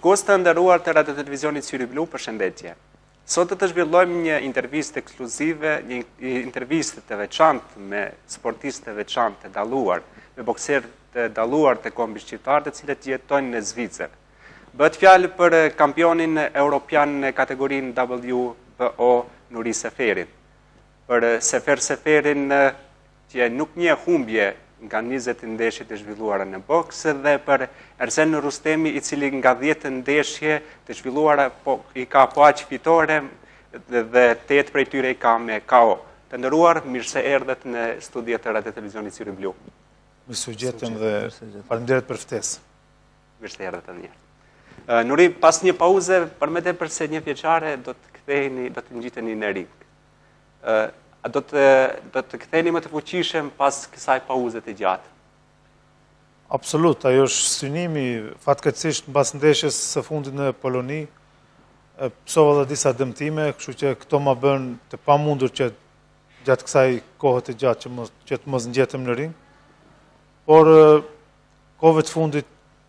Shikues të nderuar të Radio Televizionit Syri Blu, përshëndetje. Sot do të zhvillojmë një intervistë ekskluzive, një intervistë të veçantë me sportistë të veçantë të dalluar, me bokserë të dalluar të kombit shqiptar, të cilët jetojnë në Zvicër. Bëhet fjalë për kampionin europian në kategorinë WBO Nuri Seferin. Për Sefer Seferin që nuk njeh humbje nga 20 ndeshje të zhvilluara në boks dhe për Ersen Rustemi, i cili nga 10 ndeshje të zhvilluara i ka po aq fitore dhe 8 prej tyre i ka me KO. Të nderuar, mirë se erdhët në studiet e Radio Televizionit Syri Blu. Mirë se gjetëm dhe faleminderit për ftesë. Mirë se erdhët edhe një herë. Nuri, pas një pauze, përmete përse një vjeçare do të ktheheni, do të ngjiteni në ring. Do të ktheheni më të fuqishëm pas kësaj pauze të gjatë? Absolut, ajo është synimi, fatkeqësisht mbas ndeshjes së fundit në Poloni, psova dhe disa dëmtime, kështu që këto ma bën të pamundur që gjatë kësaj kohë të gjatë që të mos ngjetem në ring. Por kohëve të fundit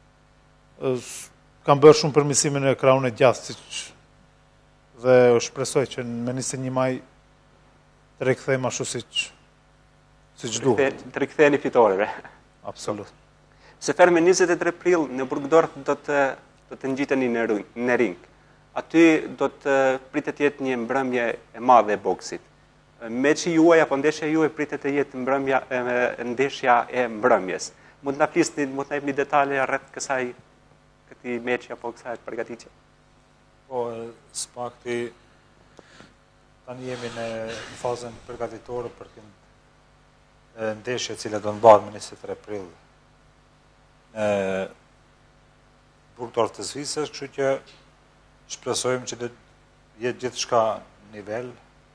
kam bërë shumë përmirësime në krahun e gjatë, dhe u shpresoj që me 21 maj të rikthejmë ashtu siç duhet. Të riktheheni fitoreve. Absolut. Sefer, me 23 prill në Burgdorf do të ngjiteni në ring. Aty do të pritet të jetë një mbrëmje e madhe e boksit. Meçi juaj apo ndeshja juaj pritet të jetë ndeshja e mbrëmjes. Mund të na flisni, mund të na jepni detaje rreth këtij meçi apo kësaj përgatitje? Po, s'pakti tani jemi në fazën përgatitore për ndeshje cila do të mbahet më 23 prill në Burgdorf të Zvicrës, kështu që shpresojmë që të jetë gjithçka në nivel,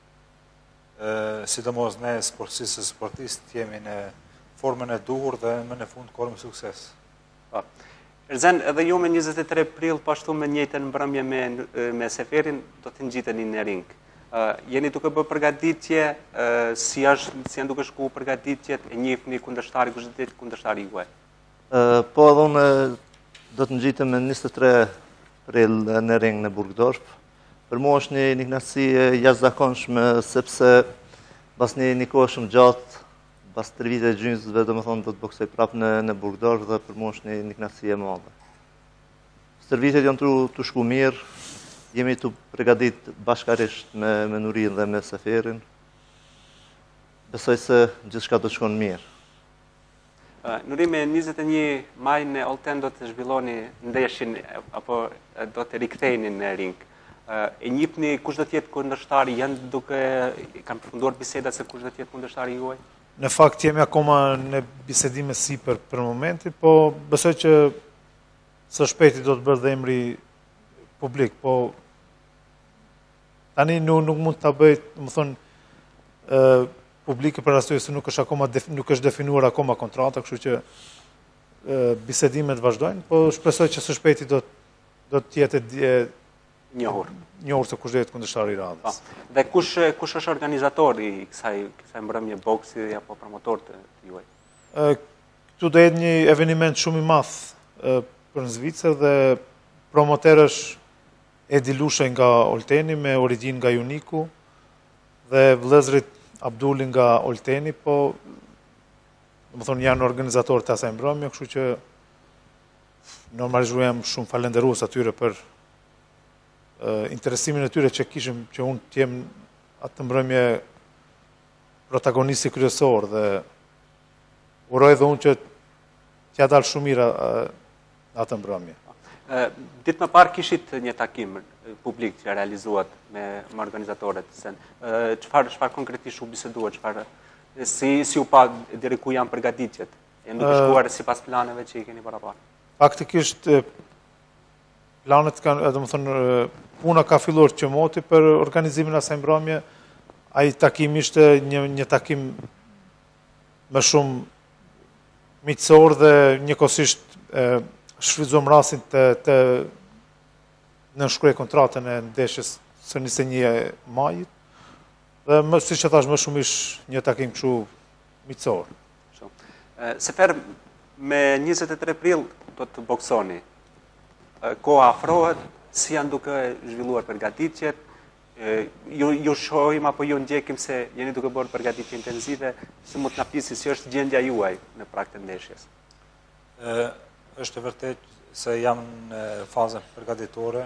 sidomos ne sportistë jemi në formën e duhur dhe më në fund korrim sukses. Ersen, edhe ju me 23 prill, pashtu me njëjtën mbrëmje me Seferin, do të ngjiteni në ring. Jeni duke bërë përgatitje, si janë duke shku përgatitjet, e njihni kundërshtari, kush do të jetë kundërshtari juaj? Po, edhe unë do të ngjitem me 23 prill në ring në Burgdorf. Për mua është një kënaqësi e jashtëzakonshme, sepse pas një kohë shumë gjatë, pas 3 vite gjysmëve, domethënë do të boksoj prapë në Burgdorf dhe për mua është një kënaqësi e madhe. Stërvitet janë tu shku mirë, jemi të përgatit bashkarisht me Nurin dhe me Seferin. Besoj se gjithçka do të shkon mirë. Nuri, me 21 maj në Olten do të zhvilloni ndeshjen apo do të riktheheni në ring. E njihni kush do të jetë kundërshtari, kanë përfunduar bisedat se kush do të jetë kundërshtari juaj? Në fakt jemi akoma në bisedime sipër për momentin, po besoj që së shpejti do të bërë dhe emri publik, po tani nuk mund ta bëj, më thonë, publike për arsye se nuk është definuar akoma kontrata, kështu që bisedimet vazhdojnë, po shpresoj që së shpejti do të jetë njohur se kush do jetë kundërshtari i radhës. Dhe kush është organizatori i kësaj mbrëmje boksi apo promotor të juaj? Këtu do jetë një eveniment shumë i madh për në Zvicër dhe promoter është Edi Lushaj nga Olteni, me origjinë nga Juniku, dhe vëllezrit Abdulli nga Olteni, po më thonë janë organizatorë të asaj mbrëmje, kështu që normalisht jam shumë falenderues atyre për interesimin e tyre që kishim që unë të jem atë mbrëmje protagonisti kryesor, dhe uroj dhe unë që t'ja dalë shumë mirë atë mbrëmje. Ditë më parë kishit një takim publik që realizuat me organizatorët. Çfarë konkretisht u biseduat, si u pa deri ku janë përgatitjet? Janë duke shkuar sipas planeve që i keni paraparë? Faktikisht planet kanë, domethënë puna ka filluar qëmoti për organizimin e asaj mbrëmje. Ai takim ishte një takim më shumë miqësor dhe njëkohësisht shfrytzuam rastin të nënshkruaj kontratën e ndeshjes së 21 majit, dhe siç e thash, më shumë ish një takim kështu miqësor. Sefer, me 23 prill do të boksoni. koha afrohet, si janë duke zhvilluar përgatitjet, ju shohim apo ju ndjekim se jeni duke bërë përgatitje intenzive, si mund të na pjesë si është gjendja juaj në prag të ndeshjes? Është vërtet se jam në fazën përgatitore,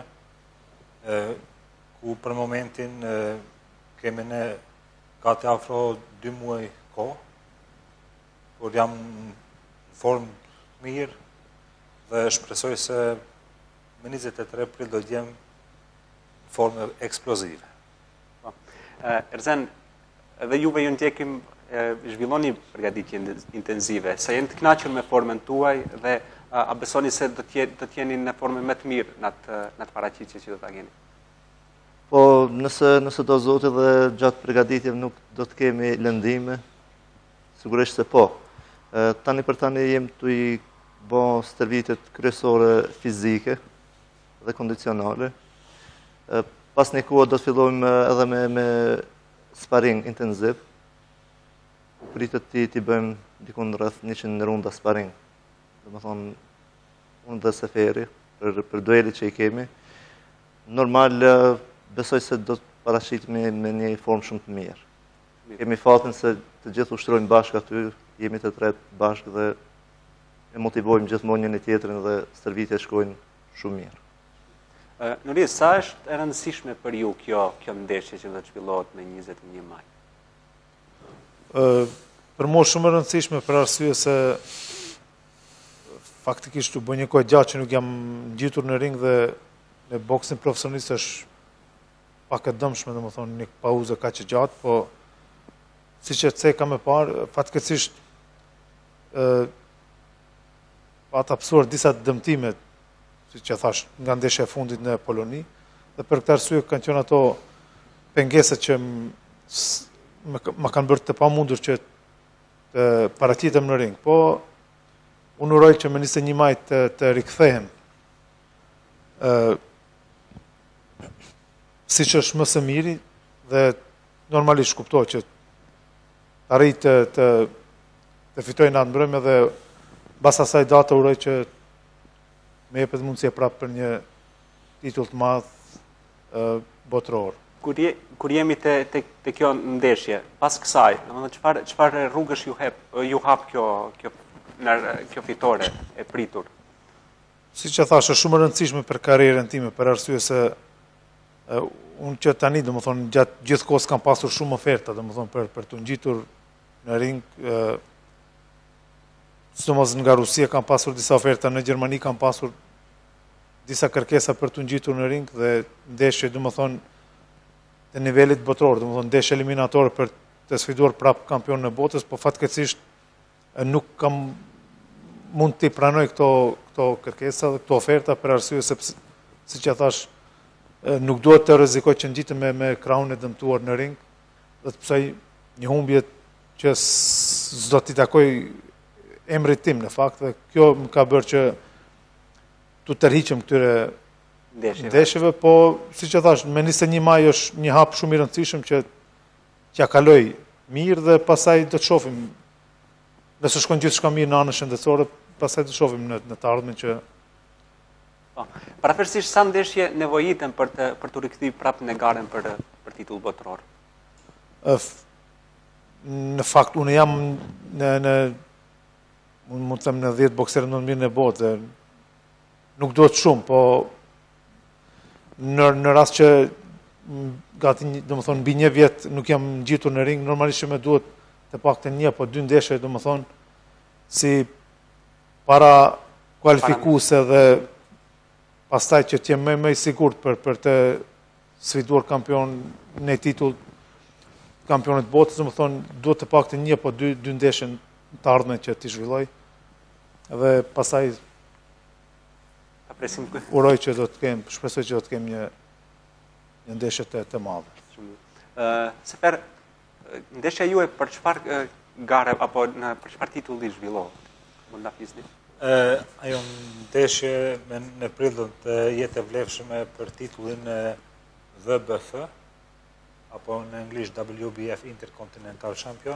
ku për momentin kemi në gati afro 2 muaj kohë, por jam në formë mirë dhe shpresoj se me 23 prill do t'jem në formë eksplozive. Erzen, edhe juve ju ndjekim zhvilloni përgatitje intenzive, sa jeni të kënaqur me formën tuaj dhe a besoni se do t'jeni në formën më të mirë në atë paraqitje që do ta keni? Po, nëse do Zoti dhe gjatë përgatitjeve nuk do të kemi lëndime, sigurisht se po. Tani për tani jem të i bo stërvitet kryesore fizike dhe kondicionale. Pas një kohë do të fillojmë edhe me sparing intenziv. Pritet ti bëjmë dikun rreth 100 runda sparing. Dhe më thonë, unë dhe Seferi, për duelit që i kemi. Normal, besoj se do të parashitemi me një formë shumë të mirë. Kemi fatin se të gjithë ushtrojmë bashkë aty, jemi të tretë bashkë dhe e motivojmë gjithmonë njëri tjetrin dhe stërvitjet shkojnë shumë mirë. Nuri, sa është e rëndësishme për ju kjo ndeshje që do të zhvillohet në 21 maj? Për mua shumë e rëndësishme për arsye se faktikisht u bë një kohë gjatë që nuk jam ngjitur në ring dhe në boksin profesionist është pak e dëmshme, domethënë një pauzë kaq e gjatë, po siç e ceka më parë, fatkeqësisht ata pësuar disa dëmtime, siç e thash, nga ndeshja e fundit në Poloni, dhe për këtë arsye kanë qenë ato pengesat që më kanë bërë të pamundur që të paraqitem në ring. Po unë uroj që me 21 maj të rikthehem siç është më së miri dhe normalisht kuptoj që arrit të fitoj në atë mbrëmje dhe bas asaj data uroj që me jepet mundësia prapë për një titull të madh botëror. Kur jemi te kjo ndeshje, pas kësaj, domethënë çfarë rrugësh ju hap kjo fitore e pritur? Siç e thash, është shumë e rëndësishme për karrierën time, për arsye se unë që tani, domethënë, gjatë gjithë kohës kam pasur shumë oferta, domethënë për të ngjitur në ring, sidomos nga Rusia kam pasur disa oferta, në Gjermani kam pasur disa kërkesa për të ngjitur në ring dhe ndeshje, domethënë, të nivelit botëror, domethënë ndeshje eliminatore për të sfiduar prapë kampionin e botës, po fatkeqësisht nuk kam mund të pranoj këto kërkesa dhe këto oferta për arsye se siç e thash, nuk duhet të rrezikoj që ngjitem me krahun e dëmtuar në ring dhe të psoj një humbje që s'do t'i takoj emrit tim në fakt, dhe kjo më ka bërë që të tërhiqem këtyre ndeshjeve, po siç e thash, me 21 maj është një hap shumë i rëndësishëm që ja kaloj mirë dhe pastaj do të shohim. Nëse shkon gjithçka mirë në anën shëndetësore, pastaj do të shohim në të ardhmen që Paraferësisht sa ndeshje nevojiten për të rikthyer prapë në garën për titull botëror? Në fakt unë jam mund të them në 10 bokserë më të mirë në botë, nuk duhet shumë, po në rast që gati, domethënë, mbi 1 vjet nuk jam ngjitur në ring, normalisht që më duhet të paktën 1 apo 2 ndeshje, domethënë, si para kualifikuese dhe pastaj që t'jem më i sigurt për të sfiduar kampion në titull kampionit botës, domethënë, duhet të paktën 1 apo 2 ndeshje të ardhmen që t'i zhvilloj. Dhe pastaj uroj që do të kem, shpresoj që do të kem një ndeshje të madhe. Sefer, ndeshja juaj për çfarë gare apo për çfarë titulli zhvillohet? Mund na flisni? Ajo ndeshje në prill do të jetë e vlefshme për titullin WBF, apo në anglisht WBF Intercontinental Champion.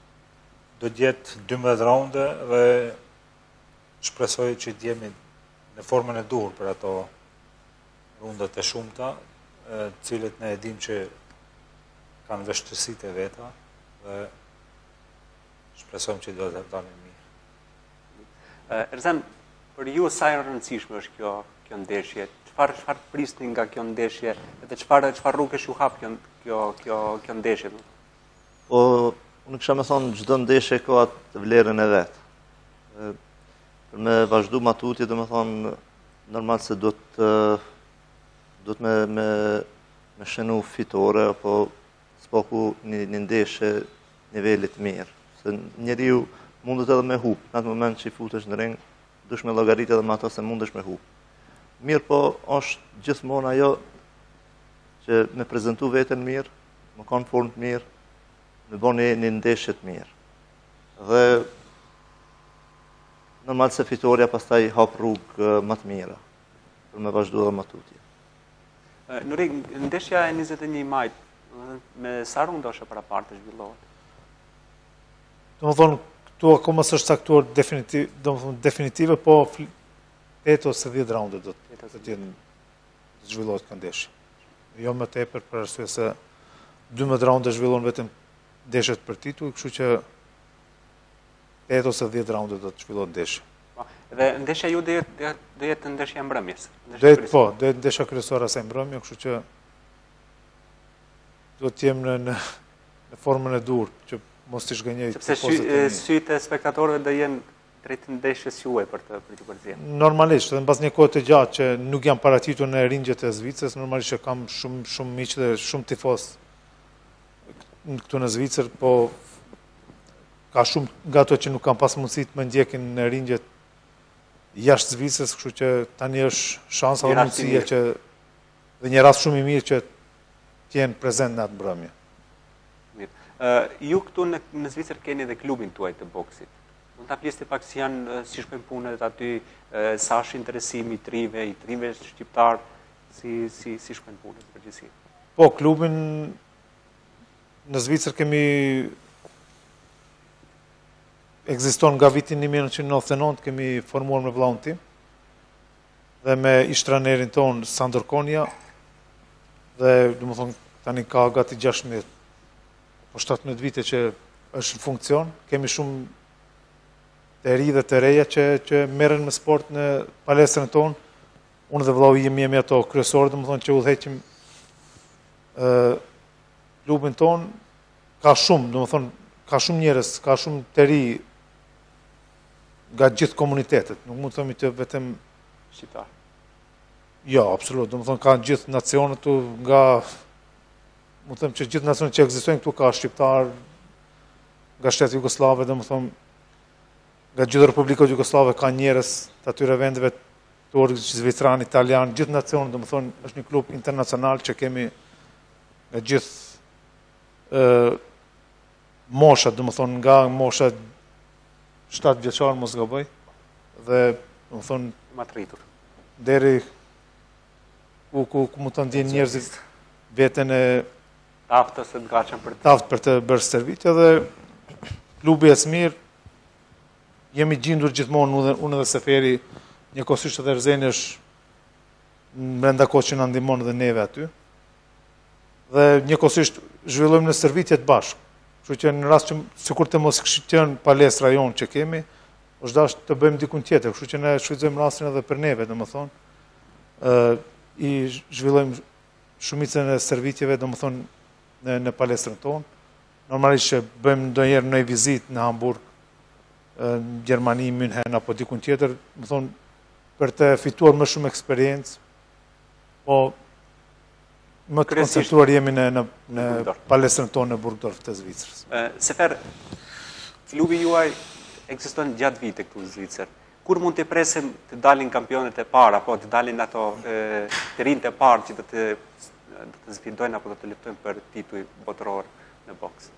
Do të jetë 12 raunde dhe shpresoj që të jemi në formën e dur për ato rundat e shumta, cilët ne e dim që kanë vështirësitë e veta dhe shpresojmë që do të dalin mirë. Erzan, për ju sa e rëndësishme është kjo ndeshje? Çfarë prisni nga kjo ndeshje dhe çfarë rrugësh ju hap kjo ndeshje? Po, unë kisha me thonë çdo ndeshje ka atë vlerën e vet. Për me vazhdu matutje, do me thonë, normal se do të me shenu fitore, apo s'paku një ndeshje nivelit mirë. Se njeriu mundet edhe me hup, në atë moment që i futesh në ring, dush me llogaritë edhe me ato se mundesh me hup. Mirë po, është gjithmonë ajo që me prezentu veten mirë, me kanë formë të mirë, me bën një ndeshje të mirë. Dhe normal se fitoria pastaj hap rrugë më të mira për me vazhdu dhe matutje. Nuri, ndeshja e 21 majt, me sa runda është para parë të zhvillohet? Do më thonë, këtu akoma së është saktuar definitive, po 8 ose 10 raunde do të zhvillohet këtë ndeshje. Jo më tepër për arsye se 12 raunde zhvillohen vetëm ndeshjet për titull, kështu që 8 ose 10 raunde do të zhvillohet ndeshje. Dhe ndeshja ju do jetë ndeshja mbrëmjes? Do jetë ndeshja kryesore e mbrëmje, kështu që do të jem në formën e dur, që mos t'i shgënjej. Sepse sytë e spektatorëve do jenë drejt ndeshjes juaj për të përzier. Normalisht, dhe mbas një kohë të gjatë që nuk jam paratitur në ringjet e Zvicrës, normalisht që kam shumë miq dhe shumë tifos këtu në Zvicër, po ka shumë nga ato që nuk kam pas mundësi të më ndjekin në ringjet jashtë Zvicrës, kështu që tani është shansa dhe mundësia që dhe një rast shumë i mirë që t'jenë prezent në atë mbrëmje. Ju këtu në Zvicër keni dhe klubin tuaj të boksit. Mund ta pjesë pak si si shkojnë punët aty, sa është interesimi i trive shqiptar, si shkojnë punët në përgjithësi? Po, klubin në Zvicër kemi ekziston nga vitin 1999, kemi formuar me vllahun tim dhe me ishtranerin ton Sandor Konja, dhe do të thonë tani ka gati 16 po 17 vite që është në funksion. Kemi shumë të ri dhe të reja që merren me sport në palestrën tonë. Unë dhe vllau jemi ato kryesorë, do të thonë që udhëheqim klubin ton. Ka shumë, do të thonë, ka shumë njerëz, ka shumë të ri nga gjithë komunitetet. Nuk mund të themi të vetëm shqiptar. Jo, absolut. Do të thonë ka gjithë nacionet tu, nga mund të them që gjithë nacionet që ekzistojnë këtu ka shqiptar, nga shteti jugoslave, do të thonë nga gjithë Republika Jugoslave ka njerëz të atyre vendeve, turk, zvicran, italian, gjithë nacionet, do të thonë është një klub internacional që kemi nga gjithë moshat, do të thonë nga mosha 7 vjeçar mos gaboj, dhe do të thonë matritur. Deri ku mund të ndjen njerëzit veten e aftë ose të gatshëm për të bërë servitje, dhe klubi e Smir jemi gjendur gjithmonë unë dhe Seferi, njëkohësisht edhe Erzeni është brenda kohës që na ndihmon dhe neve aty. Dhe njëkohësisht zhvillojmë në servitje të bashkë. Kështu që në rast që sikur të mos kishte palestra jon që kemi, është dashur të bëjmë dikun tjetër, kështu që ne shfrytëzojmë rastin edhe për neve, domethënë, i zhvillojmë shumicën e servitjeve, domethënë në palestrën tonë. Normalisht që bëjmë ndonjëherë një vizitë në Hamburg, në Gjermani, München apo dikun tjetër, domethënë për të fituar më shumë eksperiencë, po më të koncentruar jemi në palestrën tonë në Burgdorf të Zvicrës. Sefer, klubi juaj ekziston gjatë vite këtu në Zvicër. Kur mund të presim të dalin kampionet e parë, apo të dalin ato të rinjtë e parë që do të sfidojnë apo do të luftojnë për titull botëror në boks?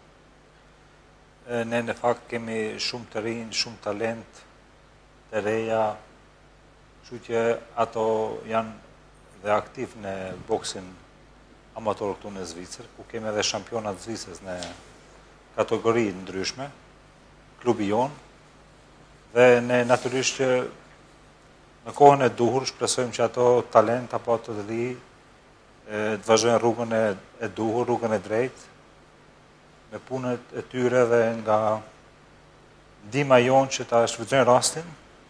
Ne në fakt kemi shumë të rinj, shumë talent të reja, kështu që ato janë dhe aktiv në boksin amator këtu në Zvicër, ku kemi edhe shampionat Zvicrës në kategori ndryshme, klubi jonë, dhe ne natyrisht që Në kohën e duhur, shpresojmë që ato talent apo ato të ri të vazhdojnë rrugën e duhur, rrugën e drejtë, me punët e tyre dhe nga ndihma jonë që ta shfrytëzojnë rastin,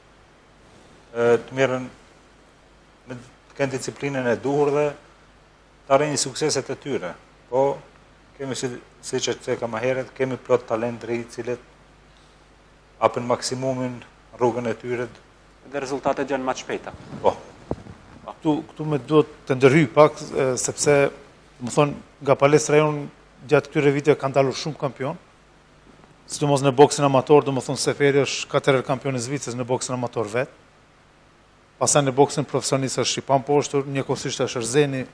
të merren të kenë disiplinën e duhur dhe të arrijnë sukseset e tyre. Po kemi siç e theka më herët, kemi plot talent të ri të cilët hapin maksimumin rrugën e tyre dhe rezultatet janë më të shpejta. Po. Këtu me duhet të ndërhyj pak, sepse, më thonë, nga palestra jonë gjatë këtyre viteve kanë dalur shumë kampion, sidomos në boksin amator, do më thonë Seferi është 4 herë kampion i Zvicrës në boksin amator vetë, pastaj në boksin profesionist është Shqipan Poshtur, njëkohësisht është Erzeni,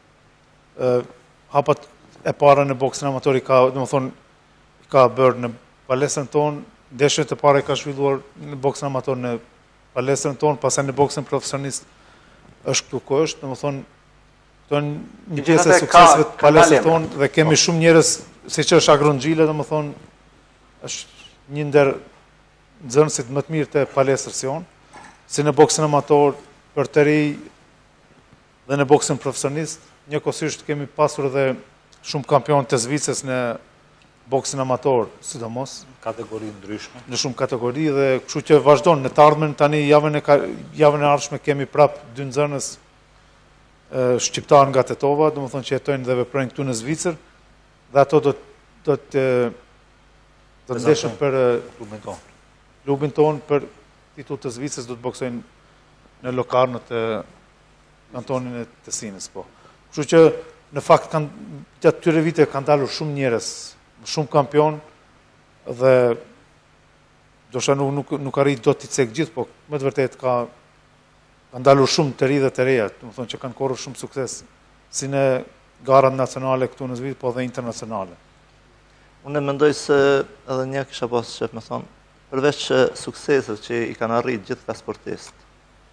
hapat e para në boksin amator i ka bërë në palestrën tonë, ndeshjet e para i ka zhvilluar në boksin amator në palestrën tonë, pastaj në boksin profesionist është këtu ku është, domethënë këto janë një pjesë e sukseseve të palestrës tonë dhe kemi shumë njerëz, siç është Agron Xhile, domethënë është një ndër nxënësit më të mirë të palestrës jonë, si në boksin amator për të ri dhe në boksin profesionist, njëkohësisht kemi pasur edhe shumë kampion të Zvicrës në boksin amator, sidomos. Kategori ndryshme. Në shumë kategori dhe kështu që vazhdon në të ardhmen tani javën e ardhshme kemi prap 2 nxënës shqiptar nga Tetova, domethënë që jetojnë dhe veprojnë këtu në Zvicër, dhe ato do të ndeshën për klubin ton për titull të Zvicrës, do të boksojnë në Locarno të kantonin e Tessinës, po. Kështu që në fakt gjatë këtyre viteve kanë dalur shumë njerëz, shumë kampion dhe ndoshta nuk arrit do t'i cek gjithë, po më të vërtet ka ndalur shumë të ri dhe të reja, domethënë që kanë korrur shumë sukses si në garat nacionale këtu në Zvicër, po dhe internacionale. Unë mendoj se edhe një kisha pas shef më thonë, përveç sukseseve që i kanë arrit gjithë ka sportistë,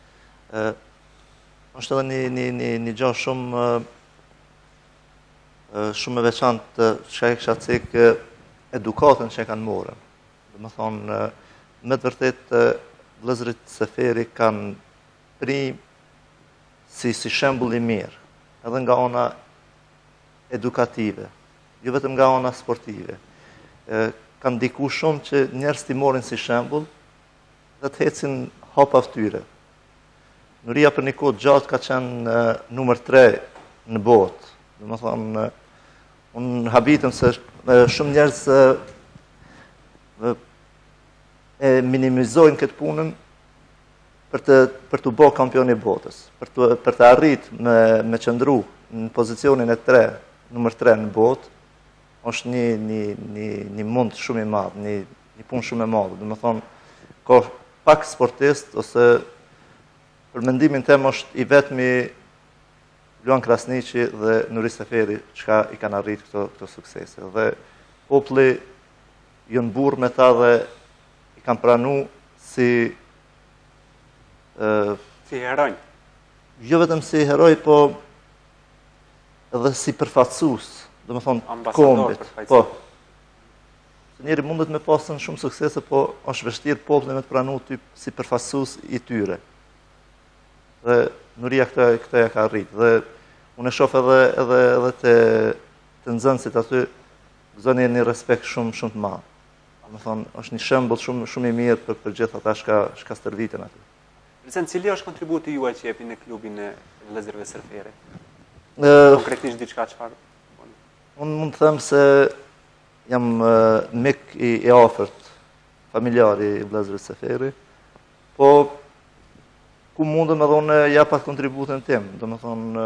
është edhe një gjë shumë e veçantë që e kisha cek edukatën që e kanë morën. Dhe më thonë, me të vërtet, vëllezërit Seferi kanë prim si shembull i mirë, edhe nga ona edukative, jo vetëm nga ona sportive. Kanë ndiku shumë që njerëz t'i morin si shembull dhe të hecin hapa fytyre. Nuria për një kohë gjatë ka qenë numër 3 në botë. Dhe më thonë, unë habitëm se shumë njerëz e minimizojnë këtë punën për të bërë kampion i botës, për të arrit me qëndru në pozicionin e 3, numër 3 në botë, është një mund shumë i madhë, një punë shumë e madhë. Dhe më thonë, ka pak sportist, ose për mendimin tem është i vetmi Luan Krasniqi dhe Nuri Seferi që i kanë arrit këto suksese. Dhe populli jënë burë me ta dhe i kanë pranu si heroj. Jo vetëm si heroj, po edhe si përfaqësues, do të thonë kombit. Po. Njëri mundet me pasën shumë suksese, po është vështirë populli me të pranu ty si përfaqësues i tyre. Dhe Nuria këtë ja ka rritë. Dhe unë e shoh edhe të nxënësit aty gëzoni një respekt shumë të madh. Do thonë, është një shembull shumë i mirë për gjithë ata që ka stërviten aty. Prezident, cili është kontributi juaj që jepi në klubin e vëllezërve Seferi? Konkretisht diçka çfarë? Unë mund të them se jam mik i afërt, familjari i vëllezërve Seferi, po ku mundëm edhe unë japat kontributin tim, do më thonë,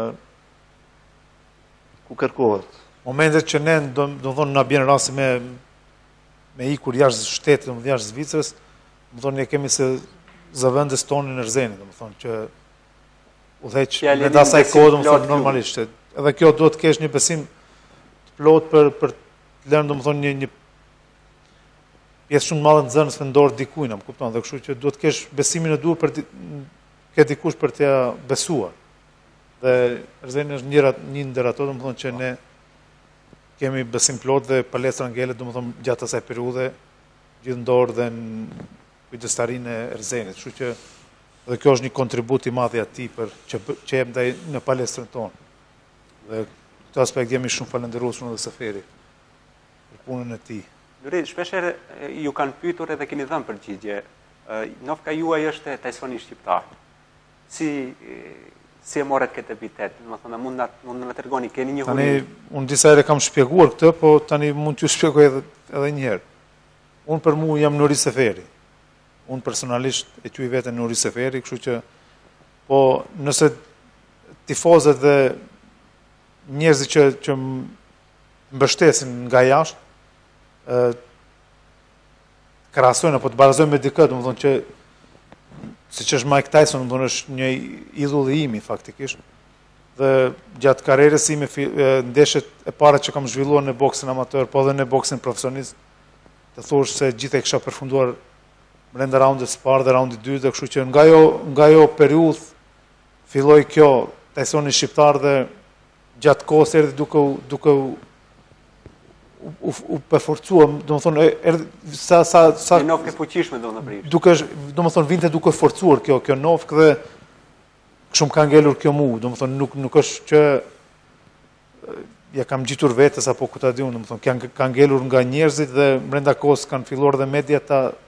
ku kërkohet. Momentet që ne, do më thonë, nga bjenë rasti me ikur jashtë shtetit, do më jashtë Zvicrës, do më thonë, ne kemi se zëvendës tonë në Erzeni, do më thonë, që udheq me dasaj kohë, do më thonë, normalisht. Edhe kjo do të kesh një besim të plot për të lënë, do më thonë, një pjesë shumë madhe në zënës me ndorë dikujnë, më kupton, dhe kështu që do të kesh besimin e duhur për këtë dikush për t'ja besuar. Dhe Erzeni është një ndër ato, do më thonë që ne kemi besim plot dhe palestra ngelet, do më thonë gjatë asaj periudhe, gjithë ndorë dhe në kujdestarinë e Erzenit. Kështu që Dhe kjo është një kontribut i madh i atij që jep ndaj në palestrën tonë. Dhe këtë aspekt jemi shumë falënderues unë dhe Seferi për punën e tij. Luri, shpesher ju kanë pyetur edhe keni dhënë përgjigje. Nofka juaj është Tysoni shqiptar. Si e morët këtë epitet? Domethënë mund na tregoni, keni një Tani unë disa herë kam shpjeguar këtë, po tani mund t'ju shpjegoj edhe një herë. Unë për mua jam Nuri Seferi. Unë personalisht e quaj veten Nuri Seferi, kështu që po nëse tifozët dhe njerëzit që mbështesin nga jashtë krahasojnë apo të barazojnë me dikë, domethënë që siç është Mike Tyson, domethënë është një idhulli im faktikisht. Dhe gjatë karrierës ime ndeshjet e para që kam zhvilluar në boksin amator, po edhe në boksin profesionist, të thosh se gjithë e kisha përfunduar brenda raundit së parë dhe raundit dytë, dhe kështu që nga jo periudhë filloi kjo Tysoni shqiptar dhe gjatë kohës erdhi duke u përforcuar, domethënë sa një nofkë e fuqishme do të prish. Domethënë vinte duke forcuar kjo nofkë dhe shumë ka ngelur kjo mu, domethënë nuk është që ja kam gjitur vetes apo ku ta diun, domethënë ka ngelur nga njerëzit dhe brenda kohës kanë filluar dhe media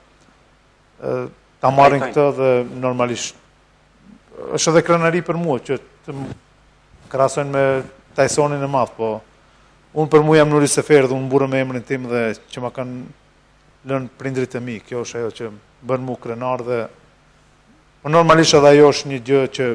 ta marrin këtë dhe normalisht është edhe krenari për mua që të krahasojnë me Tysonin e madh, po unë për mua jam Nuri Seferi dhe unë mburëm me emrin tim dhe që ma kanë lënë prindrit e mi. Kjo është ajo që bën mua krenar dhe po normalisht edhe ajo është një gjë që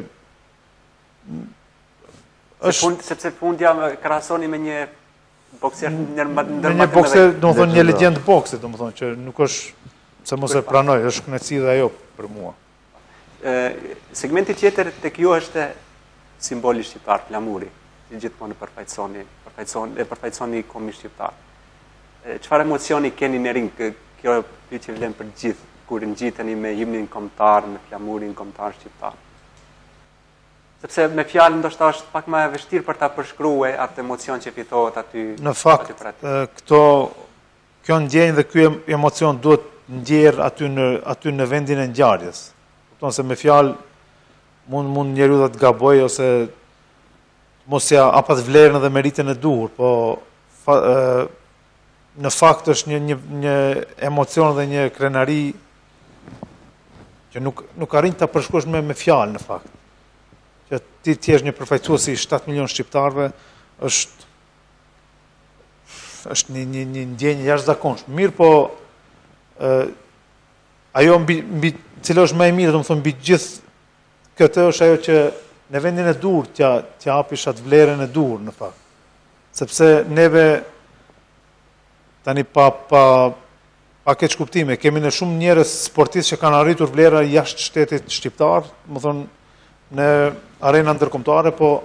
sepse fundja krahasoni me një bokser me një bokser, domethënë një legjend bokse, domethënë që nuk është se mos e pranoj, është kënaqësi dhe ajo për mua. Segmenti tjetër tek ju është simboli shqiptar, flamuri, që gjithmonë përfaqësoni kombin shqiptar. Çfarë emocioni keni në ring? Kjo pyetje vlen për gjithë, kur ngjiteni me himnin kombëtar, me flamurin kombëtar shqiptar. Sepse me fjalë ndoshta është pak më e vështirë për ta përshkruar atë emocion që fitohet aty. Në fakt, kjo ndjenjë dhe ky emocion duhet ndjerë aty në vendin e ngjarjes. Kupton se me fjalë mund njeriu të gabojë ose mos ja apat vlerën dhe meritën e duhur, po në fakt është një emocion dhe një krenari që nuk arrin ta përshkruash me fjalë në fakt. Që ti jesh një përfaqësues i 7 milion shqiptarëve është një ndjenjë jashtëzakonshme. Mirë, po ajo mbi cila është më e mirë, domethënë mbi gjithë këtë është ajo që në vendin e dur t'ja hapish atë vlerën e dur në fakt. Sepse neve tani pa keq kuptime, kemi në shumë njerëz sportistë që kanë arritur vlera jashtë shtetit shqiptar, domethënë në arena ndërkombëtare, po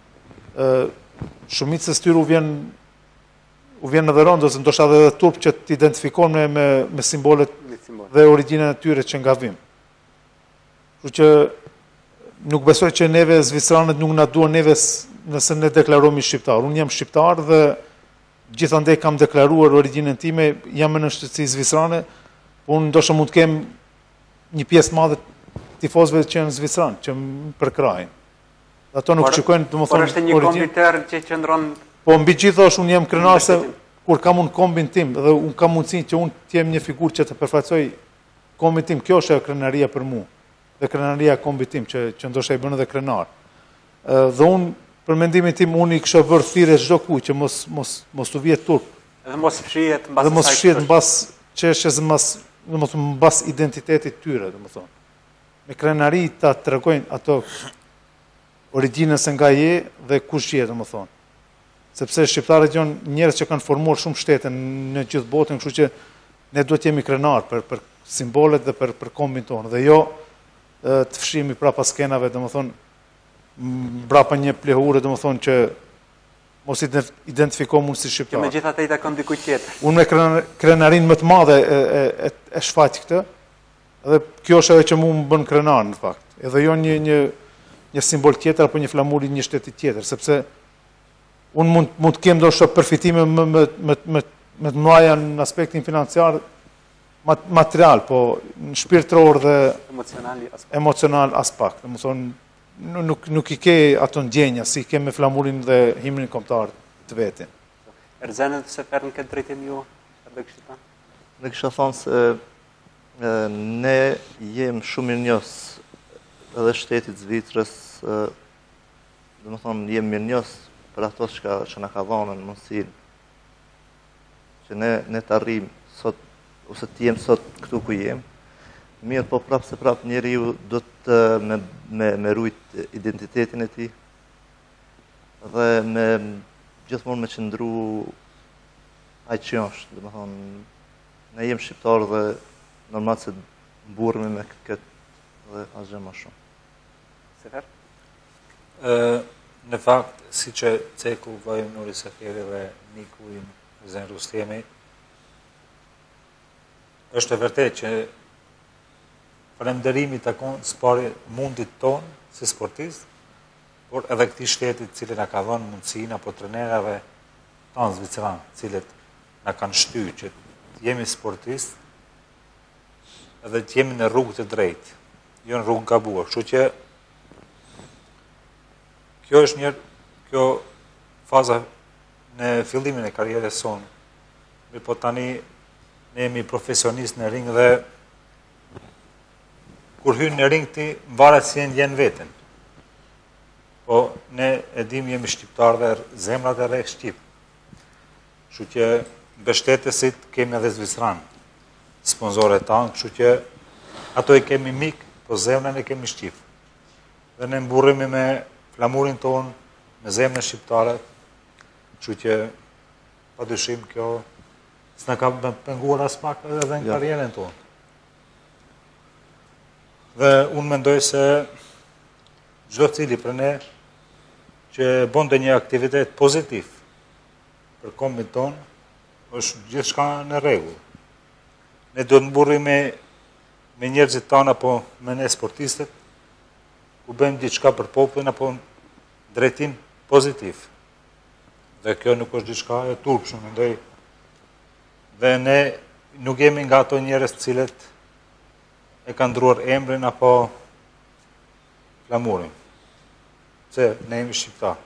shumicës tyre u vjen edhe rënd, ose ndoshta edhe turp që t'identifikohen me simbolet dhe origjinën e tyre që nga vim. Kështu që nuk besoj që neve zvicranët nuk na duan neve nëse ne deklarohemi shqiptar. Unë jam shqiptar dhe gjithandej kam deklaruar origjinën time, jam në shtetësi zvicrane, po unë ndoshta mund të kem një pjesë madhe tifozëve që janë zvicranë, që më përkrajnë. Ato nuk shikojnë, domethënë, por është një kombiter që qëndron. Po mbi gjithë unë jam krenar se kur kam unë kombin tim dhe unë kam mundësinë që unë të jem një figurë që të përfaqësoj kombin tim, kjo është krenaria për mua. Dhe krenaria e kombit tim që ndoshta i bën edhe krenar. Dhe unë për mendimin tim unë i kisha bërë thirrje çdo kujt që mos u vjet turp. Dhe mos fshihet mbas asaj. Dhe mos fshihet mbas çështjes mbas identitetit tyre, domethënë. Me krenari ta tregojnë ato origjinën se nga je dhe kush je, domethënë. Sepse shqiptarët janë njerëz që kanë formuar shumë shtete në gjithë botën, kështu që ne duhet jemi krenar për simbolet dhe për kombin tonë dhe jo të fshihemi prapa skenave, domethënë mbrapa një plehure, domethënë që mos identifikohem unë si shqiptar. Që megjithatë i takon dikujt tjetër. Unë me krenarin më të madhe e shfaq këtë, dhe kjo është ajo që mua më bën krenar në fakt. Edhe jo një simbol tjetër apo një flamur i një shteti tjetër, sepse unë mund të kem ndoshta përfitime më të mëdha në aspektin financiar, material, po në shpirtëror dhe Emocional as pak. Dhe më thonë, nuk i ke ato ndjenja, si ke me flamurin dhe himnin kombëtar të vetin. Erzen edhe se ferën këtë drejtim ju, edhe kështë ta? Në kisha thonë se ne jem shumë mirënjohës edhe shtetit Zvicrës, dhe më thonë, jem mirënjohës për ato që na ka dhënë në mundësinë, që ne të arrim sot, ose të jem sot këtu ku jem, mirë po prapë se prapë njeriu do të me rujt identitetin e tij dhe gjithmonë me qëndru ai që është, dhe më thonë, ne jem shqiptar dhe normal se mburremi me këtë dhe asgjë më shumë. Sefer? Në fakt, si që Ceku, Vajim Nuri Seferi dhe Niku im Zen Rustemi, është e vërtet që falënderimi takon spari mundit tonë si sportist, por edhe këtij shtetit cilë na ka dhënë mundësinë apo trenerave tanë zviceran, cilët na kanë shtyr që jemi sportist edhe të jemi në rrugë të drejtë, jo në rrugë gabuar. Kështu që kjo është kjo faza në fillimin e karrierës sonë. Mirë po tani ne jemi profesionist në ring dhe kur hynë në ring ti mvaret si e ndjen veten. Po ne e dim jemi shqiptar dhe zemrat e rreth shqip. Kështu që mbështetësit kemi edhe Zvicran, sponsorët tanë, kështu që ato i kemi mik, po zemrën e kemi shqip. Dhe ne mburremi me flamurin tonë, me zemrën shqiptare, kështu që padyshim kjo s'na ka penguar as pak edhe në karrierën tonë. Dhe unë mendoj se çdo cili për ne që bën një aktivitet pozitiv për kombin tonë, është gjithçka në rregull. Ne do të mburremi me njerëzit tanë apo me ne sportistët, ku bëjmë diçka për popullin apo drejtim pozitiv. Dhe kjo nuk është diçka e turpshme, mendoj. Dhe ne nuk jemi nga ato njerëz të cilët e kanë ndruar emrin apo flamurin. Se ne jemi shqiptar.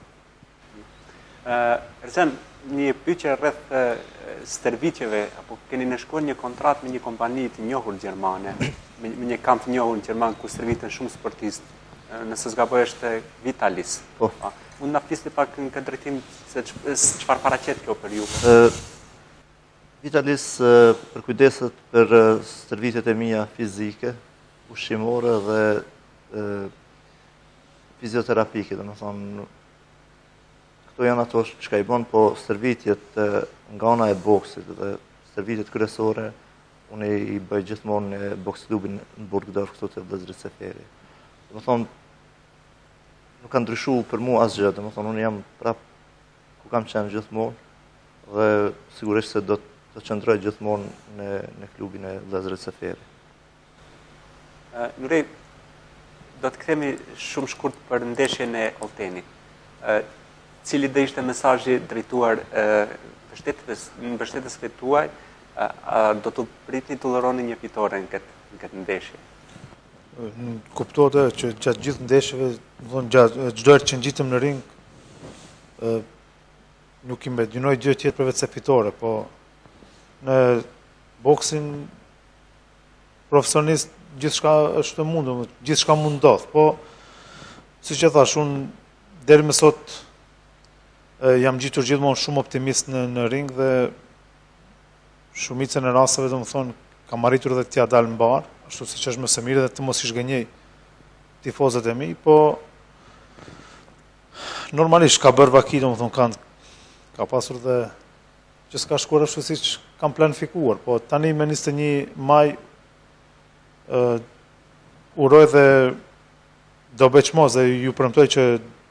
Erzen, një pyetje rreth stërvitjeve, apo keni nënshkruar një kontratë me një kompani të njohur gjermane, me një kamp të njohur gjerman ku stërviten shumë sportistë, nëse s'gaboj është Vitalis. Po. Unë na flisni pak në këtë drejtim se çfarë paraqet kjo për ju? Vitalis përkujdeset për stërvitjet e mia fizike, ushqimore dhe fizioterapike, dhe më thonë, këto janë ato që ka i bon, po stërvitjet nga ana e boksit dhe stërvitjet kryesore, unë i bëj gjithmonë në boks klubin në Burgdorf, këtu të Vllazërit Seferi. Dhe më thonë, nuk ka ndryshu për mua asgjë, dhe më thonë, unë jam prap ku kam qenë gjithmonë dhe sigurisht se do të qëndroj gjithmonë në klubin e Vllazërit Seferi. Nurej, do të kthemi shumë shkurt për ndeshjen e Oltenit. Cili do ishte mesazhi drejtuar mbështetësve tuaj, do të pritni të lloroni një fitore në këtë ndeshje? Kuptohet që gjatë gjithë ndeshjeve, çdo herë që ngjitëm në ring, nuk i imagjinoj gjë tjetër përveç se fitore, po në boksin profesionist gjithçka është mundur, gjithçka mund ndodh, po siç e thash, unë deri më sot jam gjitur gjithmonë shumë optimist në ring dhe shumicën e rasteve, domethënë, kam arritur edhe t'ia dal mbar, ashtu siç është më së miri dhe të mos i zhgënjej tifozët e mi, po normalisht ka bërë vaki, domethënë ka pasur dhe që s'ka shkuar ashtu siç kam planifikuar, po tani me 21 maj uroj dhe do beqmos dhe ju premtoj që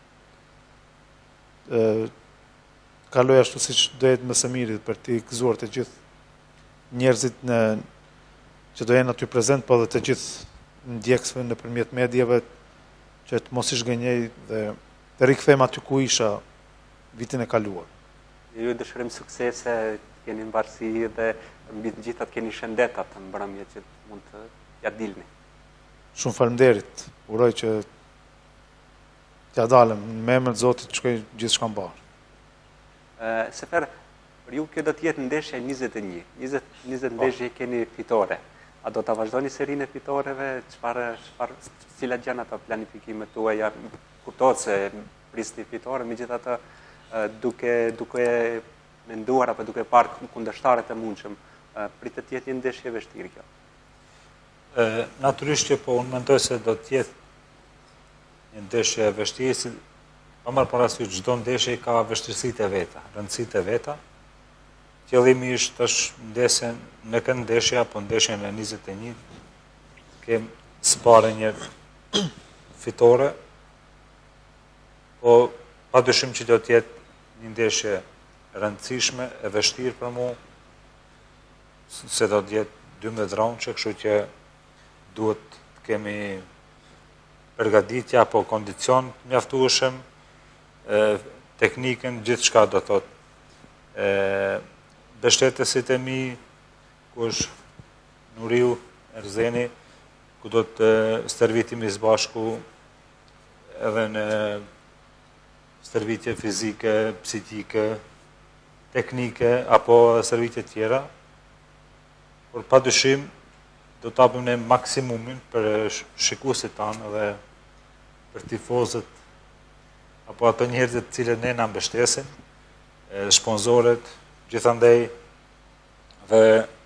kaloj ashtu siç do jetë më së miri për t'i gëzuar të gjithë njerëzit që do jenë aty prezent, po dhe të gjithë ndjekësve nëpërmjet mediave që të mos i zhgënjej dhe të rikthejmë aty ku isha vitin e kaluar. Ju dëshirojmë suksese, keni mbarësi dhe mbi të gjithat keni shëndetat të mbrëmje që mund të ja dilni. Shumë faleminderit. Uroj që t'ja dalëm në emrin e Zotit, shkoj gjithçka mbar. Sefer, për ju kjo do të jetë ndeshja 21. 20 ndeshje keni fitore. A do ta vazhdoni serinë e fitoreve? Cilat janë ato planifikimet tuaja? Kuptohet se prisni fitore, megjithatë duke menduar apo duke parë kundërshtarët e mundshëm, pritet të jetë një ndeshje e vështirë kjo. Natyrisht që po unë mendoj se do të jetë një ndeshje e vështirë, si pa marrë parasysh çdo ndeshje ka vështirësitë e veta, rëndësitë e veta. Qëllimi është ndesjen me këtë ndeshje apo ndeshjen e 21 kem sparë një fitore, po padyshim që do të jetë një ndeshje rëndësishme, e vështirë për mua, se do të jetë 12 raunde, kështu që duhet të kemi përgatitje apo kondicion të mjaftueshëm, teknikën, gjithçka do thotë. Mbështetësit e mi, ku është Nuriu Erzeni, ku do të stërvitimi së bashku edhe në stërvitje fizike, psikike, teknike, apo stërvitje tjera, por padyshim do të apim ne maksimumin për shikuesit tanë dhe për tifozët, apo ato njerëzit të cilët ne na mbështesin, sponsorët, gjithandej, dhe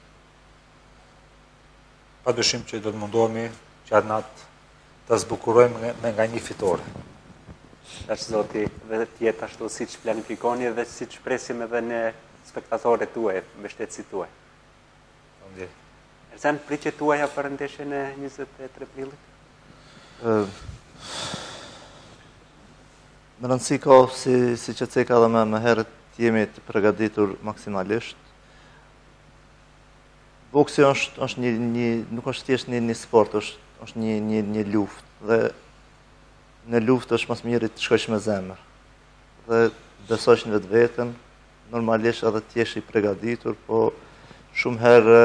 padyshim që do të mundohemi që atë natë të zbukurojmë me nga një fitore. Tash Zoti, dhe të jetë ashtu siç planifikoni dhe siç presim edhe ne spektatorët tuaj, mbështetësit tuaj. Faleminderit. Erzan, pritjet tuaja për ndeshjen e 23 prillit? Më rëndësi ka, si që ceka dhe më herët, jemi të përgatitur maksimalisht. Boksi është nuk është thjesht një sport, është një luftë. Dhe në luftë është mas miri të shkosh me zemër. Dhe besosh në vetveten, normalisht edhe të jesh i përgatitur, po shumë herë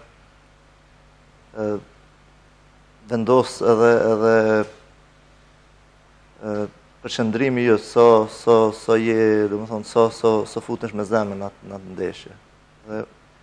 vendos edhe përqendrimi jo so je, domethënë so futesh me zemër në atë ndeshje. Dhe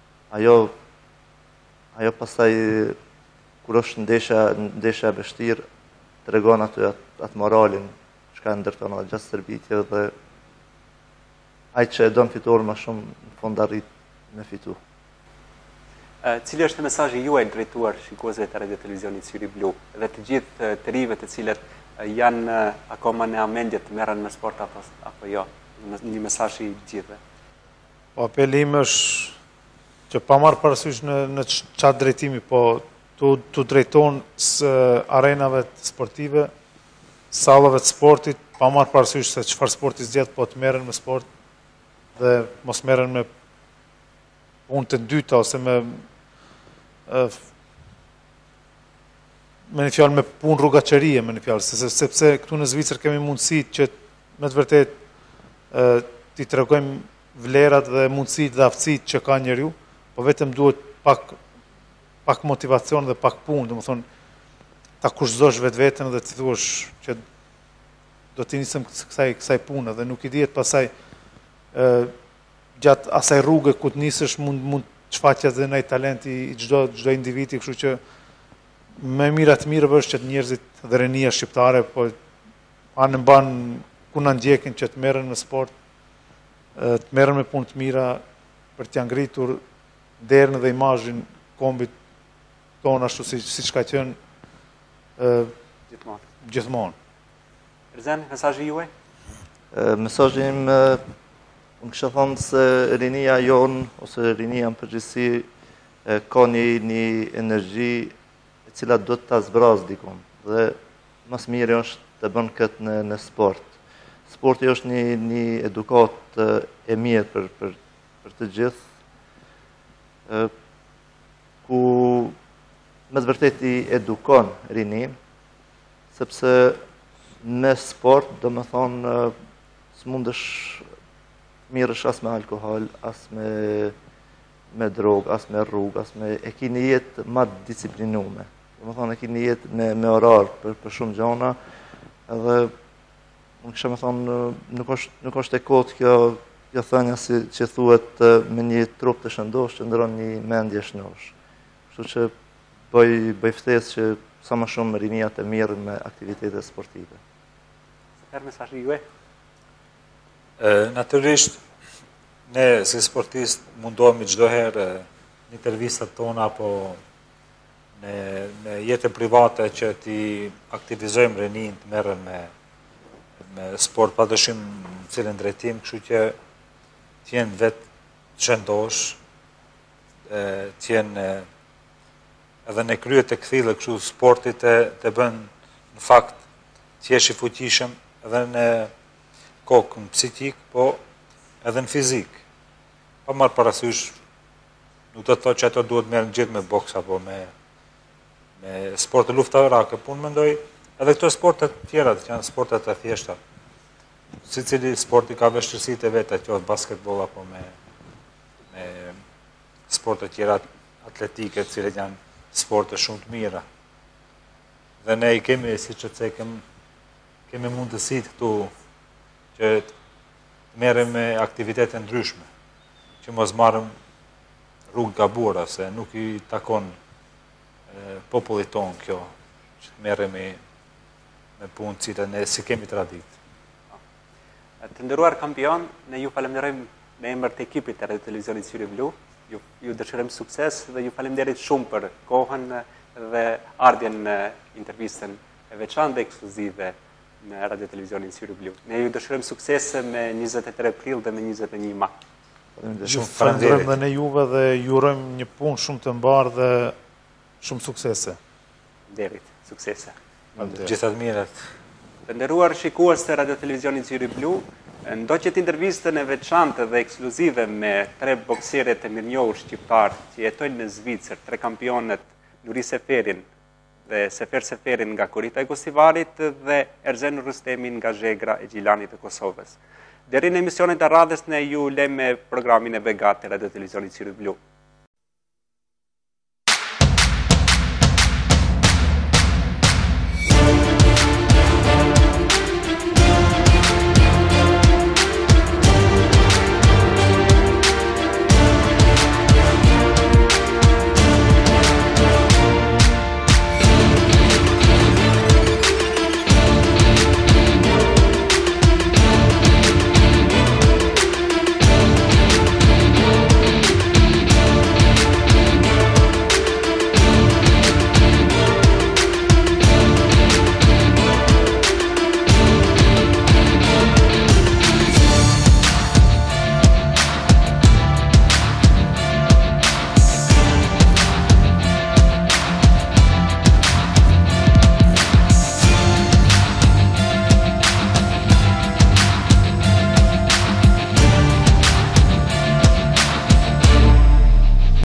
ajo pastaj kur është ndeshja e vështirë, tregon atë moralin çka ndërton edhe gjatë stërvitjeve dhe ai që e don fitoren më shumë në fund arrit me fitu. Cili është mesazhi juaj drejtuar shikuesve të Radio Televizionit Syri Blu dhe të gjithë të rive të cilët janë akoma në amendje të merren me sport apo jo? Një mesazh i gjithëve. Po apeli im është që pa marrë parasysh në çat drejtimi, po tu drejton arenave sportive, sallave të sportit, pa marrë parasysh se çfarë sporti zgjedh, po të merren me sport dhe mos merren me punë të dyta ose me një fjalë me punë rrugaqërie, me një fjalë, sepse këtu në Zvicër kemi mundësi që me të vërtet t'i tregojmë vlerat dhe mundësitë dhe aftësitë që ka njeriu, po vetëm duhet pak motivacion dhe pak punë, domethënë ta kushtosh vetveten dhe të thuash që do të nisem kësaj pune dhe nuk i dihet pasaj gjatë asaj rruge ku të nisësh mund të shfaqet edhe ndaj talenti i çdo individi, kështu që më mirë është që njerëzit dhe rinia shqiptare po anë mban ku na ndjekin që të merren me sport, të merren me punë të mira për t'ia ngritur derën dhe imazhin kombit ton ashtu siç ka qenë gjithmonë. Erzan, mesazhi juaj? Mesazhi im unë kisha thonë se rinia jonë, ose rinia në përgjithësi, ka një energji e cila do të ta zbraz dikon. Dhe mas miri është të bën këtë në sport. Sporti është një edukat e mirë për të gjithë, ku me të vërtet i edukon rinin, sepse me sport, do me thonë, s'mundesh mirësh as me alkohol, as me me drogë, as me rrugë, as me... E kini jetë ma disciplinume. Më thonë, e kini jetë me orarë për shumë gjona, edhe unë kësha me thonë, nuk është e kotë kjo thënja si që thuhet me një trup të shëndosh që ndron një mendje shnosh. Kështu që bëj ftesë që sa më shumë rinjat e mirë me aktivitetet sportive. Her mesazhi juaj? Natyrisht, ne si sportist mundohemi çdo herë në intervistat tona apo në jetën private që ti aktivizojmë rinin të merren me sport padyshim në cilën drejtim, kështu që t'jenë vetë shëndosh, t'jenë edhe në kryet e këthile kështu sportit të bën në fakt t'jesh i fuqishëm edhe në kokën psikik, po edhe në fizik. Pa marrë parasysh, nuk të thot që ato duhet merë në gjithë me boks apo me sporte luftarake, po unë mendoj edhe këto sportet tjera që janë sportet e thjeshta. Si cili sporti ka vështirësitë e veta, qoftë basketbol apo me sporte tjera atletike, të cilat janë sporte shumë të mira. Dhe ne i kemi, si që të kemi mundësit këtu që të merrem me aktivitete ndryshme, që mos marrëm rrugë gabuara, se nuk i takon popullit tonë kjo, që të merrem me punë që ne si kemi tradit. Të nderuar kampion, ne ju falenderojmë në emër të ekipit të Radio Televizionit Syri Blu. Ju dëshirojmë sukses dhe ju falenderit shumë për kohën dhe ardhjen në intervistën e veçantë dhe ekskluzive në Radio Televizionin Syri Blu. Ne ju dëshirojmë sukses me 23 prill dhe me 21 maj. Ju falenderojmë dhe ne juve dhe ju urojmë një punë shumë të mbarë dhe shumë suksese. Derit, suksese. Gjithat mirat. Të nderuar shikues të Radio Televizionit Syri Blu, ndoqët intervistën e veçantë dhe ekskluzive me 3 boksierët e mirënjohur shqiptar që jetojnë në Zvicër, 3 kampionët Nuri Seferin dhe Sefer Seferin nga Korita e Kosivarit dhe Erzen Rustemin nga Zhegra e Gjilanit e Kosovës. Deri në emisionet e radhës ne ju lejmë me programin e Begat të Radio Televizionit Syri Blu.